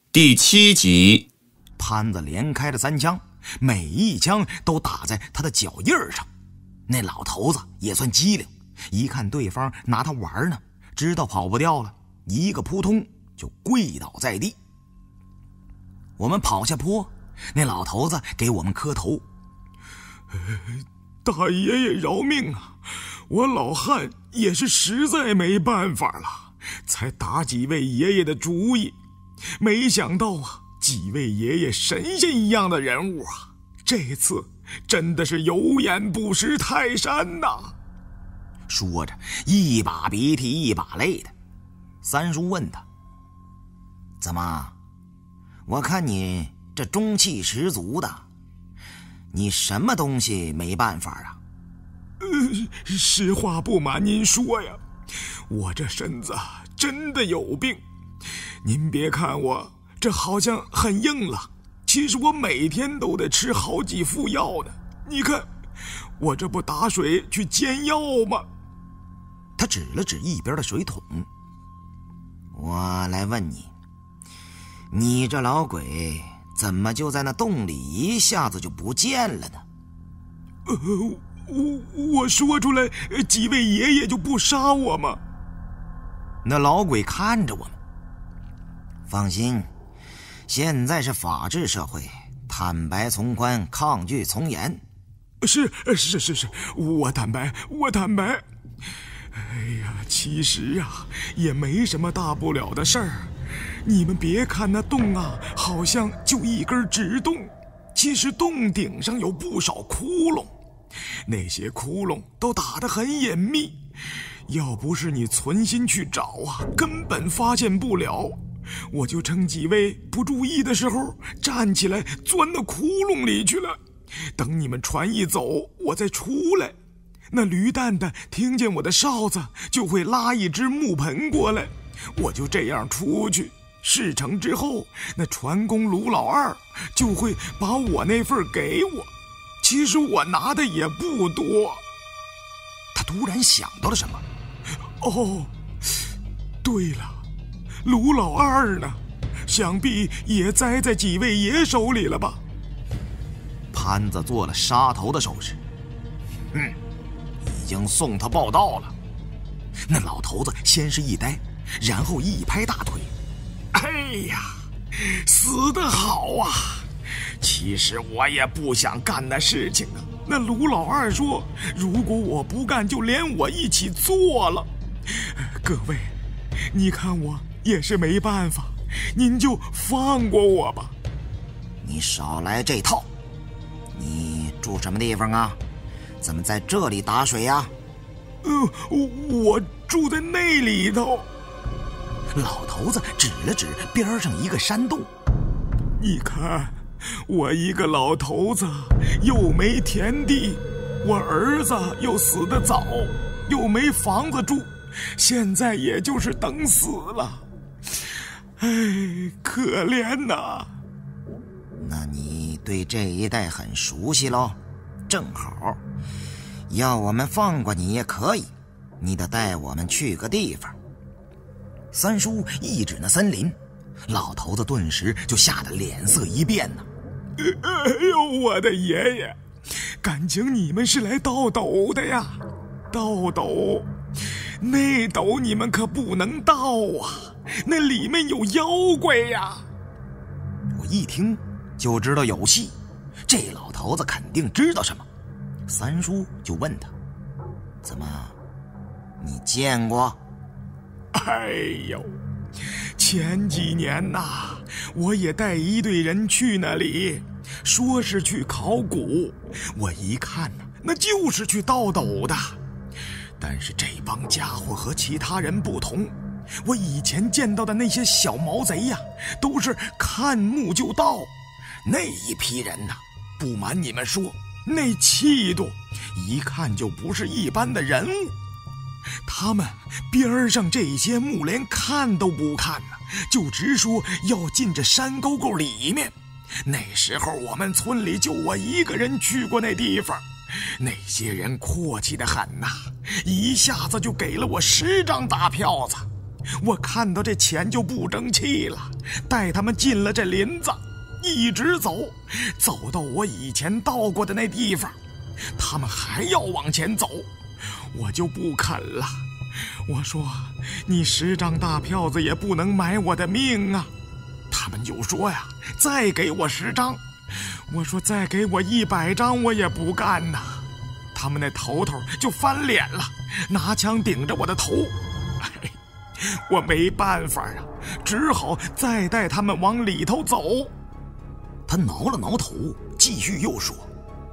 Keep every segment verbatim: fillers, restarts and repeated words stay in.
第七集， 潘子连开了三枪，每一枪都打在他的脚印上。那老头子也算机灵，一看对方拿他玩呢，知道跑不掉了，一个扑通就跪倒在地。我们跑下坡，那老头子给我们磕头：“ 大爷爷饶命啊！我老汉也是实在没办法了，才打几位爷爷的主意。没想到啊，几位爷爷神仙一样的人物啊，这次真的是有眼不识泰山呐！” 说着，一把鼻涕一把泪的。三叔问他：“怎么？我看你这中气十足的，你什么东西没办法啊？” 呃，实话不瞒您说呀，我这身子真的有病。您别看我这好像很硬了，其实我每天都得吃好几副药呢。你看，我这不打水去煎药吗？ 他指了指一边的水桶。我来问你，你这老鬼怎么就在那洞里一下子就不见了呢？ 呃，我我说出来，几位爷爷就不杀我吗？ 那老鬼看着我们。放心，现在是法治社会，坦白从宽，抗拒从严。 是是是是，我坦白，我坦白。哎呀，其实啊，也没什么大不了的事儿。你们别看那洞啊，好像就一根直洞，其实洞顶上有不少窟窿，那些窟窿都打得很隐秘，要不是你存心去找啊，根本发现不了。我就趁几位不注意的时候，站起来钻到窟窿里去了。等你们船一走，我再出来。那驴蛋蛋听见我的哨子，就会拉一只木盆过来，我就这样出去。事成之后，那船工卢老二就会把我那份给我。其实我拿的也不多。 他突然想到了什么。 哦，对了，卢老二呢？想必也栽在几位爷手里了吧？ 潘子做了杀头的手势。嗯，已经送他报到了。那老头子先是一呆，然后一拍大腿：“ 哎呀，死得好啊！其实我也不想干那事情啊。那卢老二说，如果我不干，就连我一起做了。各位，你看我也是没办法，您就放过我吧。” 你少来这套！你住什么地方啊？怎么在这里打水呀？ 呃，我住在那里头。 老头子指了指边上一个山洞。 你看，我一个老头子又没田地，我儿子又死得早，又没房子住，现在也就是等死了。哎，可怜呐！ 那你对这一带很熟悉咯？正好，要我们放过你也可以，你得带我们去个地方。三叔一指那森林，老头子顿时就吓得脸色一变呢。 哎呦，我的爷爷，感情你们是来倒斗的呀？倒斗，那斗你们可不能倒啊，那里面有妖怪呀！ 我一听就知道有戏，这老头子肯定知道什么。三叔就问他：“怎么，你见过？” 哎呦，前几年呐，我也带一队人去那里，说是去考古，我一看呢，那就是去倒斗的。但是这帮家伙和其他人不同，我以前见到的那些小毛贼呀，都是看木就倒。那一批人呐，不瞒你们说，那气度一看就不是一般的人物。他们边上这些木连看都不看呢，就直说要进这山沟沟里面。那时候我们村里就我一个人去过那地方，那些人阔气得很呐，一下子就给了我十张大票子。 我看到这钱就不争气了，带他们进了这林子，一直走，走到我以前到过的那地方，他们还要往前走，我就不肯了。我说：“你十张大票子也不能买我的命啊！”他们就说呀：“再给我十张。”我说：“再给我一百张，我也不干呐！”他们那头头就翻脸了，拿枪顶着我的头。哎，我没办法啊，只好再带他们往里头走。 他挠了挠头，继续又说：“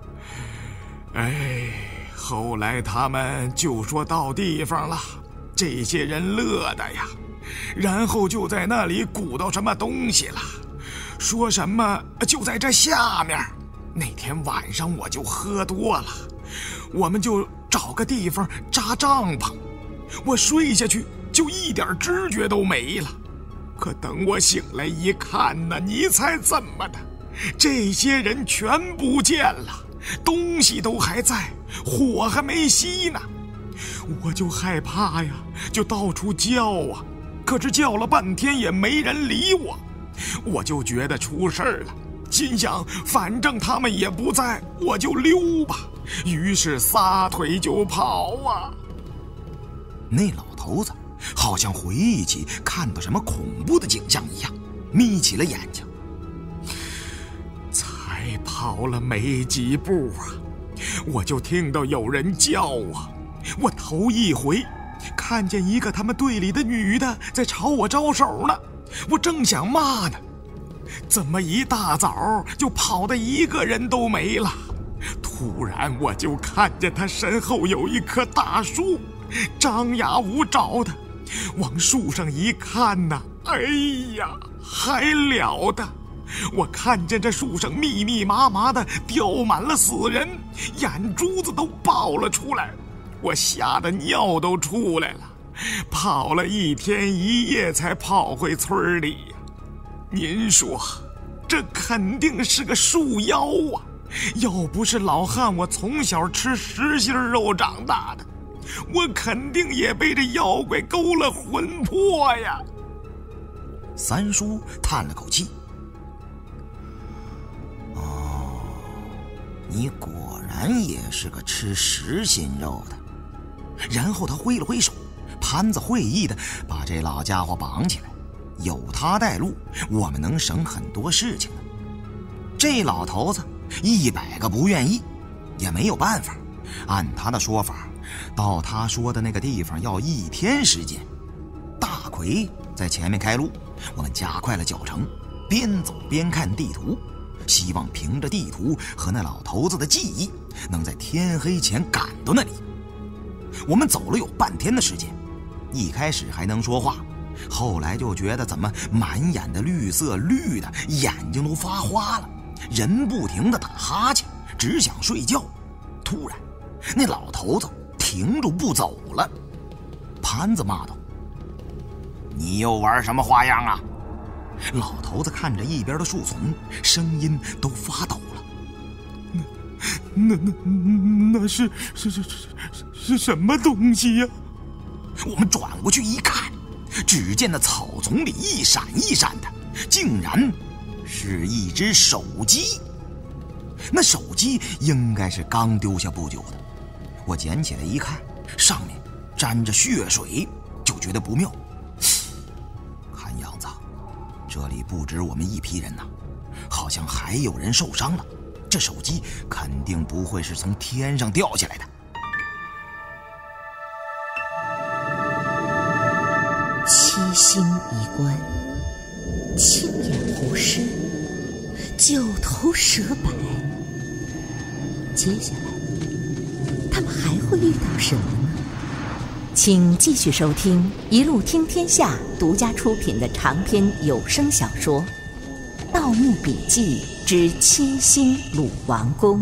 哎，后来他们就说到地方了，这些人乐的呀，然后就在那里鼓捣什么东西了，说什么就在这下面。那天晚上我就喝多了，我们就找个地方扎帐篷，我睡下去就一点知觉都没了。可等我醒来一看呢，你猜怎么的？这些人全不见了，东西都还在，火还没熄呢。我就害怕呀，就到处叫啊，可是叫了半天也没人理我，我就觉得出事儿了，心想反正他们也不在，我就溜吧，于是撒腿就跑啊。” 那老头子好像回忆起看到什么恐怖的景象一样，眯起了眼睛。 才跑了没几步啊，我就听到有人叫啊。我头一回看见一个他们队里的女的在朝我招手呢，我正想骂呢，怎么一大早就跑的一个人都没了？突然我就看见他身后有一棵大树，张牙舞爪的，往树上一看呐，哎呀，还了得！我看见这树上密密麻麻的吊满了死人，眼珠子都爆了出来，我吓得尿都出来了，跑了一天一夜才跑回村里。您说，这肯定是个树妖啊！要不是老汉我从小吃实心肉长大的，我肯定也被这妖怪勾了魂魄呀。 三叔叹了口气：“哦，你果然也是个吃实心肉的。”然后他挥了挥手，潘子会意的把这老家伙绑起来，有他带路，我们能省很多事情呢。这老头子一百个不愿意，也没有办法。按他的说法，到他说的那个地方要一天时间。大奎在前面开路，我们加快了脚程，边走边看地图，希望凭着地图和那老头子的记忆，能在天黑前赶到那里。我们走了有半天的时间，一开始还能说话，后来就觉得怎么满眼的绿色绿的，眼睛都发花了，人不停地打哈欠，只想睡觉。突然那老头子停住不走了。潘子骂道：“你又玩什么花样啊？”老头子看着一边的树丛，声音都发抖了：“ 那那那那是是是是是什么东西呀？” 我们转过去一看，只见那草丛里一闪一闪的，竟然是一只手机。那手机应该是刚丢下不久的，我捡起来一看，上面沾着血水，就觉得不妙。看样子这里不止我们一批人呐，好像还有人受伤了。这手机肯定不会是从天上掉下来的。 七星一关，青眼狐尸，九头蛇摆。接下来他们还会遇到什么呢？请继续收听一路听天下独家出品的长篇有声小说《盗墓笔记之七星鲁王宫》。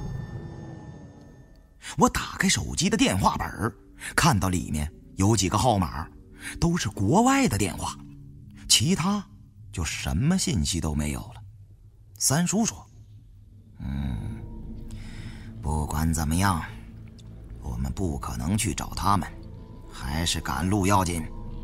我打开手机的电话本，看到里面有几个号码，都是国外的电话，其他就什么信息都没有了。三叔说：“嗯，不管怎么样，我们不可能去找他们，还是赶路要紧。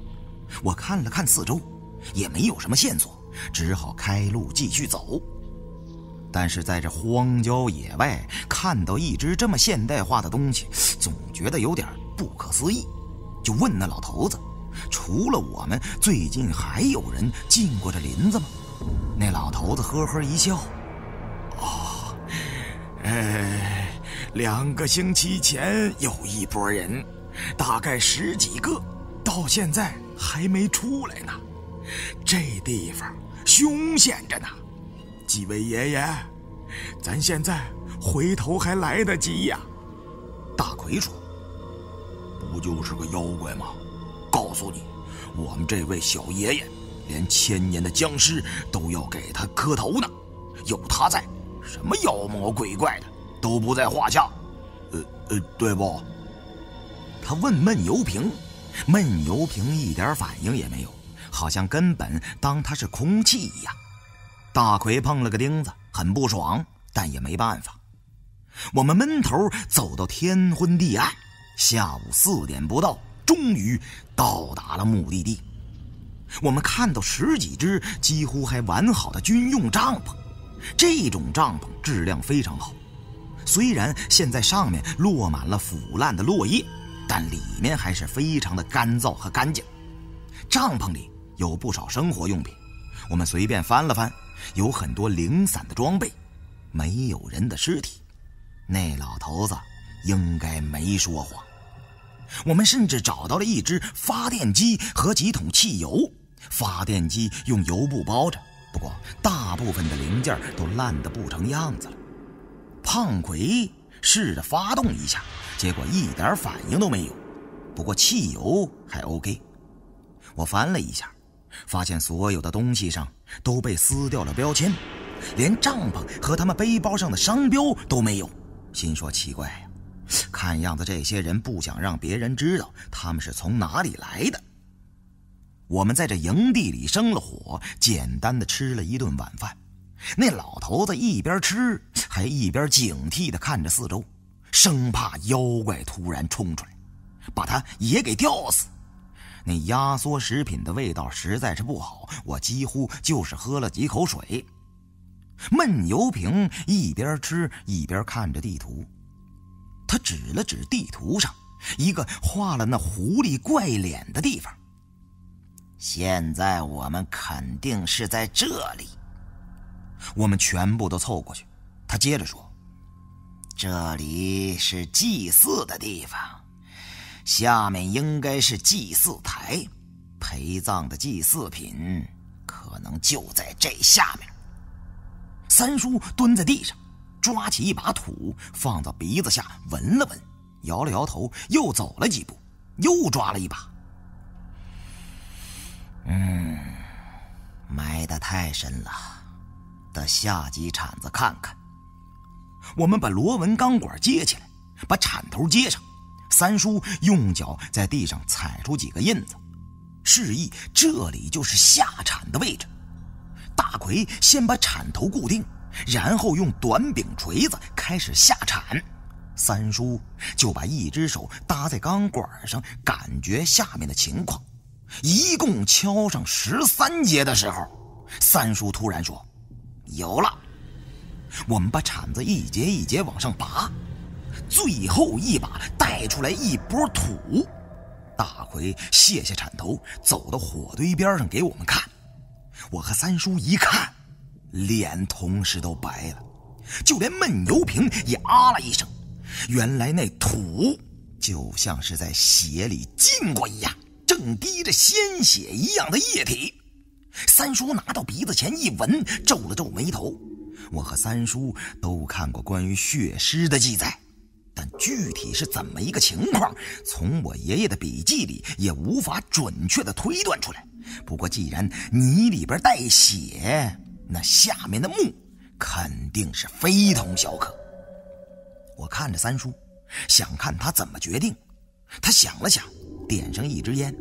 我看了看四周，也没有什么线索，只好开路继续走。但是在这荒郊野外看到一只这么现代化的东西，总觉得有点不可思议，就问那老头子，除了我们，最近还有人进过这林子吗？那老头子呵呵一笑， 哦，哎，两个星期前有一拨人，大概十几个，到现在还没出来呢。这地方凶险着呢，几位爷爷，咱现在回头还来得及呀。 大奎说， 不就是个妖怪吗？告诉你，我们这位小爷爷连千年的僵尸都要给他磕头呢，有他在，什么妖魔鬼怪的都不在话下。呃呃，对不？ 他问闷油瓶，闷油瓶一点反应也没有，好像根本当他是空气一样。大奎碰了个钉子，很不爽，但也没办法。我们闷头走到天昏地暗，下午四点不到，终于到达了目的地。我们看到十几只几乎还完好的军用帐篷，这种帐篷质量非常好，虽然现在上面落满了腐烂的落叶，但里面还是非常的干燥和干净。帐篷里有不少生活用品，我们随便翻了翻，有很多零散的装备，没有人的尸体。那老头子应该没说谎。我们甚至找到了一只发电机和几桶汽油，发电机用油布包着，不过大部分的零件都烂得不成样子了。胖奎试着发动一下，结果一点反应都没有，不过汽油还 OK。 我翻了一下，发现所有的东西上都被撕掉了标签，连帐篷和他们背包上的商标都没有。心说奇怪呀，看样子这些人不想让别人知道他们是从哪里来的。我们在这营地里生了火，简单的吃了一顿晚饭。那老头子一边吃还一边警惕地看着四周，生怕妖怪突然冲出来把他也给吊死。那压缩食品的味道实在是不好，我几乎就是喝了几口水。闷油瓶一边吃一边看着地图，他指了指地图上一个画了那狐狸怪脸的地方。现在我们肯定是在这里。我们全部都凑过去，他接着说，这里是祭祀的地方，下面应该是祭祀台，陪葬的祭祀品可能就在这下面。三叔蹲在地上，抓起一把土放到鼻子下闻了闻，摇了摇头，又走了几步，又抓了一把。嗯，埋得太深了，得下几铲子看看。我们把螺纹钢管接起来，把铲头接上，三叔用脚在地上踩出几个印子，示意这里就是下铲的位置。大奎先把铲头固定，然后用短柄锤子开始下铲，三叔就把一只手搭在钢管上，感觉下面的情况。一共敲上十三节的时候，三叔突然说，有了。我们把铲子一节一节往上拔，最后一把带出来一波土。大奎卸下铲头，走到火堆边上给我们看。我和三叔一看，脸同时都白了，就连闷油瓶也啊了一声。原来那土就像是在血里浸过一样，正滴着鲜血一样的液体。三叔拿到鼻子前一闻，皱了皱眉头。我和三叔都看过关于血尸的记载，但具体是怎么一个情况，从我爷爷的笔记里也无法准确地推断出来。不过既然泥里边带血，那下面的墓肯定是非同小可。我看着三叔，想看他怎么决定。他想了想，点上一支烟。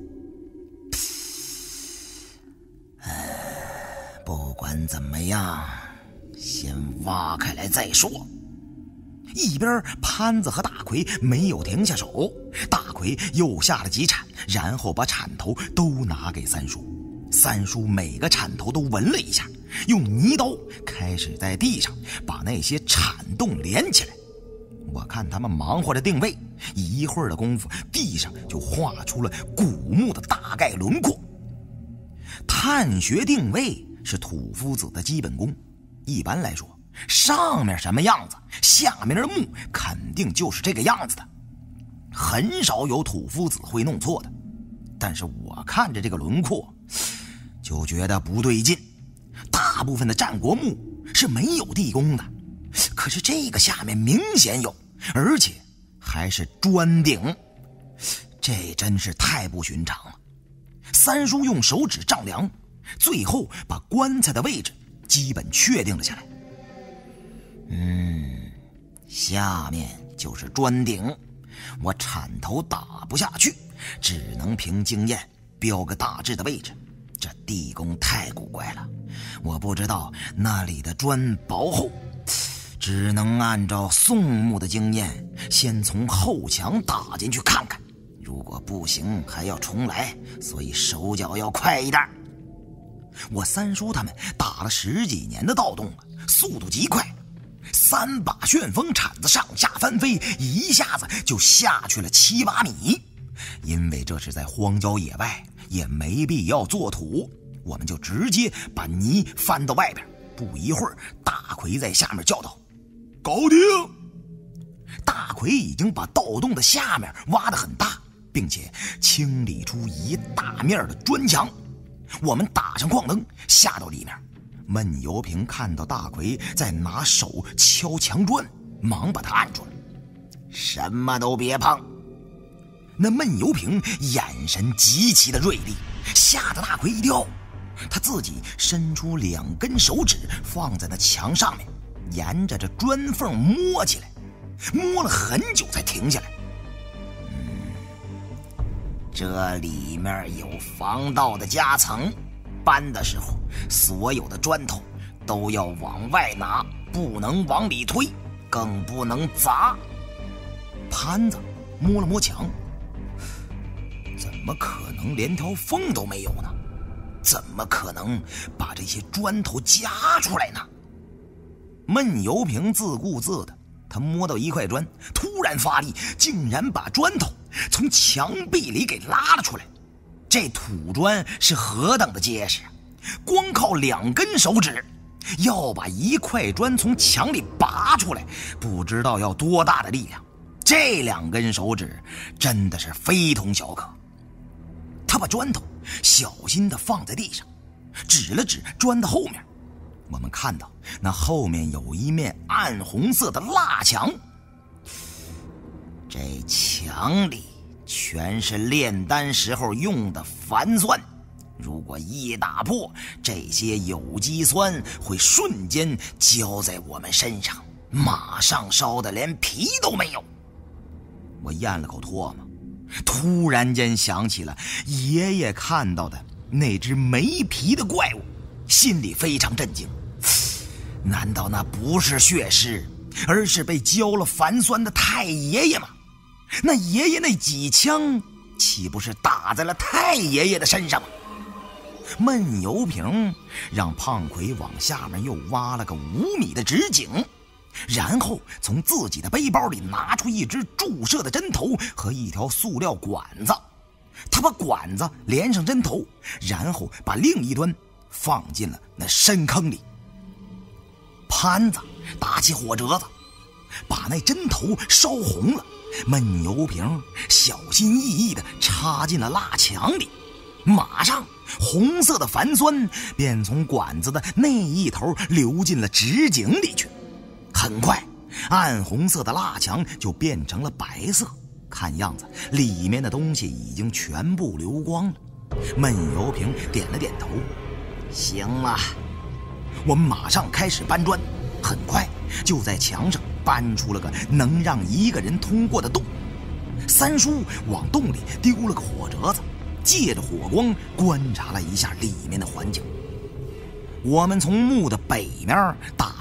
不管怎么样，先挖开来再说。 一边潘子和大奎没有停下手，大奎又下了几铲，然后把铲头都拿给三叔。三叔每个铲头都闻了一下，用泥刀开始在地上把那些铲洞连起来。我看他们忙活着定位，一会儿的功夫，地上就画出了古墓的大概轮廓。探穴定位是土夫子的基本功，一般来说，上面什么样子，下面的墓肯定就是这个样子的，很少有土夫子会弄错的。但是我看着这个轮廓，就觉得不对劲。大部分的战国墓是没有地宫的，可是这个下面明显有，而且还是砖顶，这真是太不寻常了。三叔用手指丈量，最后把棺材的位置基本确定了下来。嗯，下面就是砖顶，我铲头打不下去，只能凭经验标个大致的位置。这地宫太古怪了，我不知道那里的砖薄厚，只能按照宋墓的经验，先从后墙打进去看看，如果不行还要重来，所以手脚要快一点。我三叔他们打了十几年的盗洞了，速度极快，三把旋风铲子上下翻飞，一下子就下去了七八米。因为这是在荒郊野外，也没必要做土，我们就直接把泥翻到外边。不一会儿，大奎在下面叫道：“搞定！”大奎已经把盗洞的下面挖得很大，并且清理出一大面的砖墙。我们打上矿灯，下到里面。闷油瓶看到大奎在拿手敲墙砖，忙把他按住了：“什么都别碰！”那闷油瓶眼神极其的锐利，吓得大奎一跳。他自己伸出两根手指放在那墙上面，沿着这砖缝摸起来，摸了很久才停下来。嗯，这里面有防盗的夹层，搬的时候所有的砖头都要往外拿，不能往里推，更不能砸。潘子摸了摸墙，怎么可能连条缝都没有呢？怎么可能把这些砖头夹出来呢？闷油瓶自顾自的，他摸到一块砖，突然发力，竟然把砖头从墙壁里给拉了出来。这土砖是何等的结实啊！光靠两根手指，要把一块砖从墙里拔出来，不知道要多大的力量。这两根手指真的是非同小可。他把砖头小心地放在地上，指了指砖的后面。我们看到那后面有一面暗红色的蜡墙，这墙里全是炼丹时候用的矾酸，如果一打破，这些有机酸会瞬间浇在我们身上，马上烧得连皮都没有。我咽了口唾沫，突然间想起了爷爷看到的那只没皮的怪物，心里非常震惊。难道那不是血尸，而是被浇了矾酸的太爷爷吗？那爷爷那几枪岂不是打在了太爷爷的身上吗？闷油瓶让胖奎往下面又挖了个五米的直井，然后从自己的背包里拿出一只注射的针头和一条塑料管子。他把管子连上针头，然后把另一端放进了那深坑里。潘子打起火折子，把那针头烧红了，闷油瓶小心翼翼地插进了蜡墙里，马上红色的矾酸便从管子的那一头流进了直井里去。很快，暗红色的蜡墙就变成了白色，看样子里面的东西已经全部流光了。闷油瓶点了点头，行了。我们马上开始搬砖，很快就在墙上搬出了个能让一个人通过的洞。三叔往洞里丢了个火折子，借着火光观察了一下里面的环境。我们从墓的北面打